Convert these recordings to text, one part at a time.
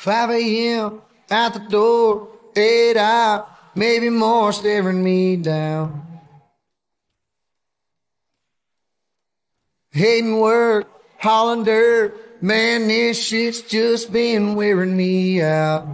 5 a.m. at the door, 8 out, maybe more staring me down. Hating work, hauling dirt, man, this shit's just been wearing me out.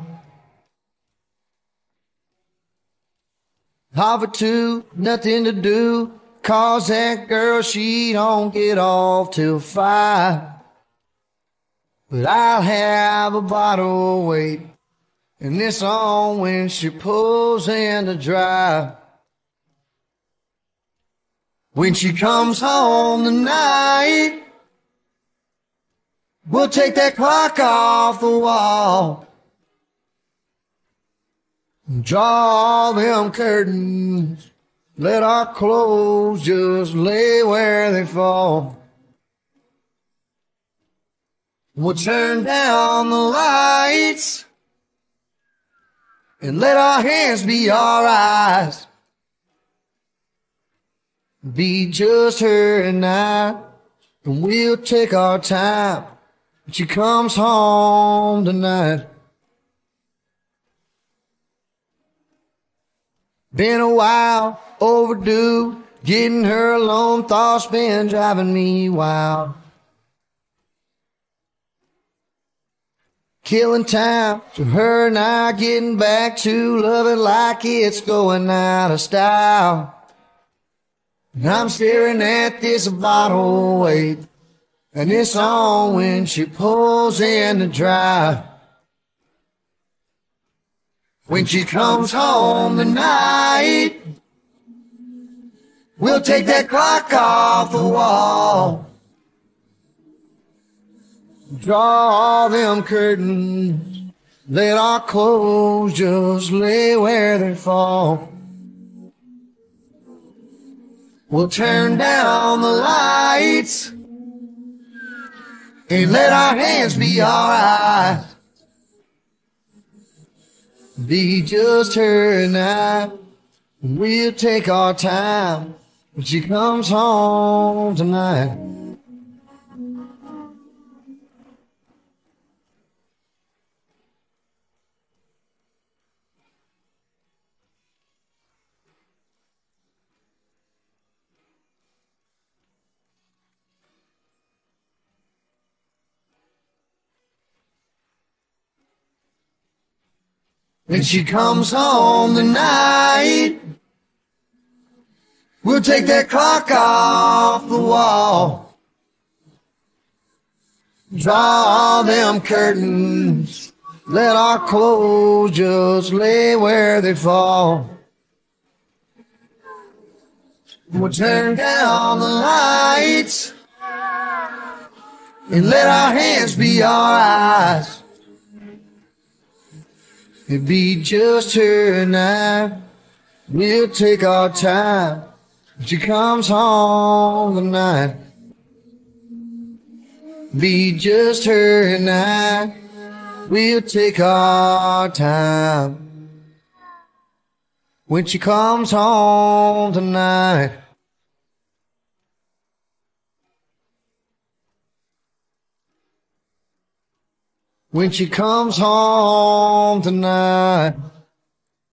Half of two, nothing to do, 'cause that girl, she don't get off till 5. But I'll have a bottle wait, and this on when she pulls in the drive. When she comes home tonight, we'll take that clock off the wall, draw them curtains, let our clothes just lay where they fall. We'll turn down the lights and let our hands be our eyes. Be just her and I, and we'll take our time when she comes home tonight. Been a while overdue, getting her alone, thoughts been driving me wild. Killing time to her and I, getting back to loving like it's going out of style. And I'm staring at this bottle wait, and it's on when she pulls in the drive. When she comes home tonight, we'll take that clock off the wall, draw them curtains, let our clothes just lay where they fall. We'll turn down the lights and let our hands be our eyes. Be just her and I, and we'll take our time when she comes home tonight. When she comes home tonight, we'll take that clock off the wall, draw them curtains, let our clothes just lay where they fall. We'll turn down the lights and let our hands be our eyes. It'd be just her and I, we'll take our time when she comes home tonight. Be just her and I, we'll take our time when she comes home tonight. When she comes home tonight.